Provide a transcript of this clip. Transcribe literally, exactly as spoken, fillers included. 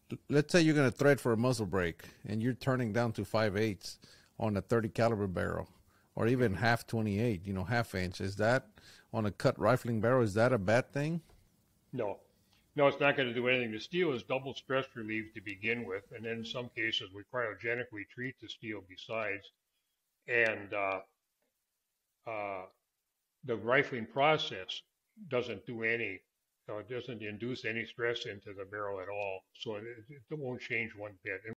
let's say you're going to thread for a muzzle brake and you're turning down to five eighths on a thirty caliber barrel, or even half twenty-eight, you know, half inch. Is that on a cut rifling barrel? Is that a bad thing? No, no, it's not going to do anything. The steel is double stress relieved to begin with, and in some cases we cryogenically treat the steel besides. And uh, uh, the rifling process doesn't do any, uh, doesn't induce any stress into the barrel at all, so it, it won't change one bit.